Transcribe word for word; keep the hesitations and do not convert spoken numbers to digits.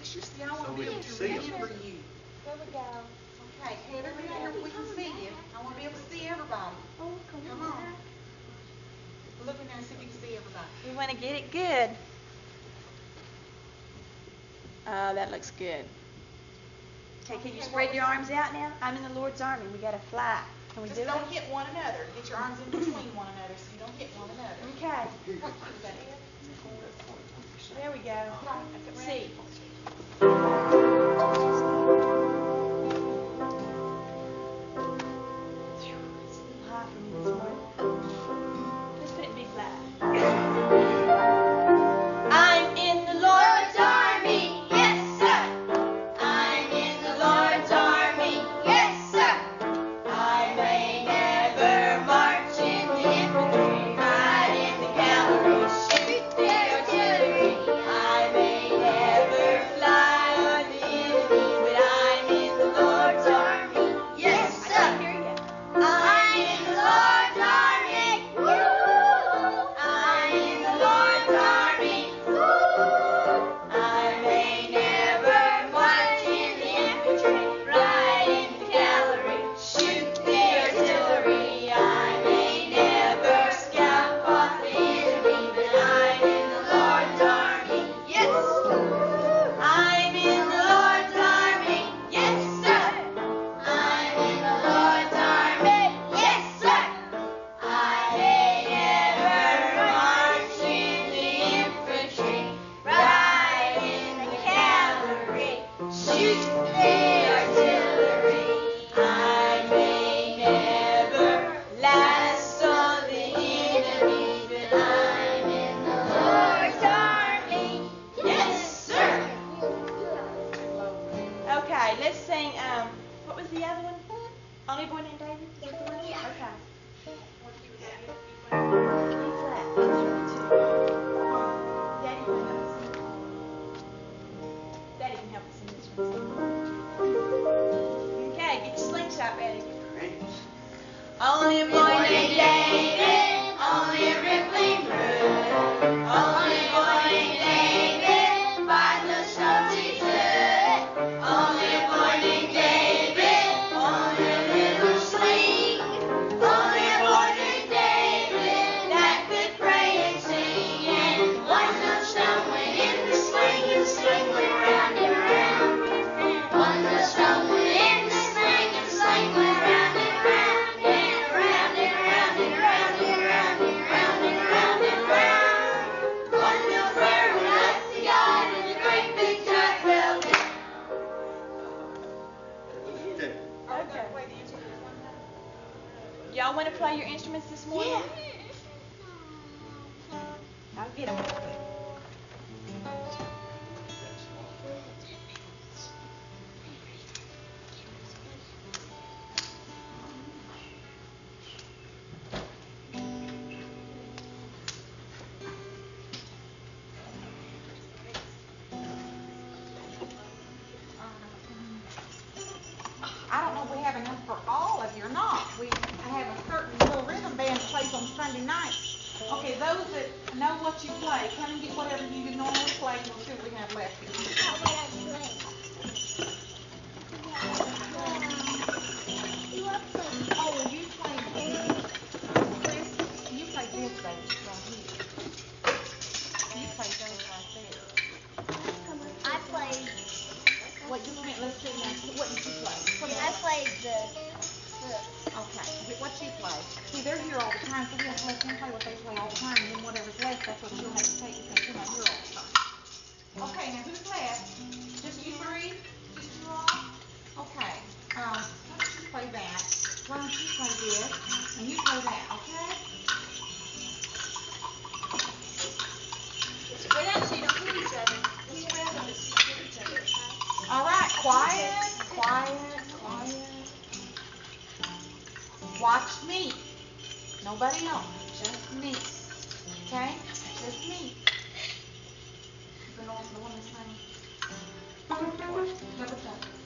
picture. See, I want So to be we able can to see 'em. remember you. There we go. Okay, Heather, get out here. We can see you. I want to be able to see everybody. Oh, come, Come on. on. Look in there and see if you can see everybody. We want to get it good. Oh, that looks good. Okay, can you spread your arms out now? I'm in the Lord's army. We got to fly. Can we Just do don't it? hit one another. Get your arms in between one another so you don't hit one another. Okay. What is that? There we go. See. It's a little high for me this morning. Let's put it in B flat. I'm in the Lord's army, yes sir. I'm in the Lord's army, yes sir. I may never march in the infantry, ride in the cavalry, shoot the artillery. I may never fly on the enemy, but I'm in the Lord's army, yes sir. I can hear you. I'm in the Lord's army, woo! I'm in the Lord's army, woo! I may never march in the infantry, ride in the cavalry, shoot the artillery. I may never scalp off the enemy, but I'm in the Lord's army, yes! I'm in the Lord's army, yes sir! I'm in the Lord's army, yes sir! I may never march in the infantry, ride in the cavalry, shoot the artillery. I may never last on the enemy, but I'm in the Lord's army, yes sir! Okay, let's sing, um, what was the other one? Only Boy Named David? Is that the one? Okay. B flat. Daddy can help us sing. Daddy can help us sing this one. Okay, get your slingshot ready. Only a boy named David, only a rippling brook, only a boy named David, by the stones he took. Only a boy named David, only a little sling, only a boy named David that could pray and sing. And one little stone went in the sling, and the sling went round and round. One little stone went in the sling, and the sling went round and round, and round and round and round and round and round and round and round. One little prayer went up to God, and the great big giant fell down. Okay. Okay. Y'all want to play your instruments this morning? I'll get them. I don't know if we have enough for all of you or not. We I have a certain little rhythm band that plays on Sunday nights. Okay, those that know what you play, come and get whatever you normally play, and we'll see what we have left here. Oh, well, you play this. Chris, you play this, baby, right here. You play those right there. I played. What you went? Let's see now. What did you play? What did I you played the. the Okay, what you play? See, they're here all the time, so we have to let them play what they play all the time, and then whatever's left, that's what you'll have to take because you're not here all the time. Okay, now who's left? Just you three? Just you all? Okay. Um, why don't you play that? Why don't you play this? And you play that, okay? Spread out so you don't hit each other. Just spread out so you don't hit each other. All right, quiet, quiet, quiet. Watch me. Nobody else. Just me. Okay? Just me. The one, the one that's playing. Number seven.